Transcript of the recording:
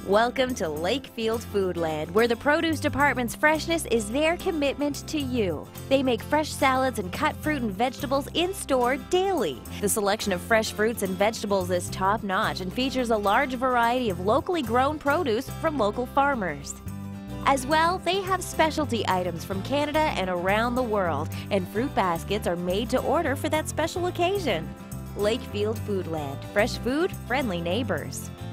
Welcome to Lakefield Foodland, where the produce department's freshness is their commitment to you. They make fresh salads and cut fruit and vegetables in store daily. The selection of fresh fruits and vegetables is top-notch and features a large variety of locally grown produce from local farmers. As well, they have specialty items from Canada and around the world, and fruit baskets are made to order for that special occasion. Lakefield Foodland, fresh food, friendly neighbors.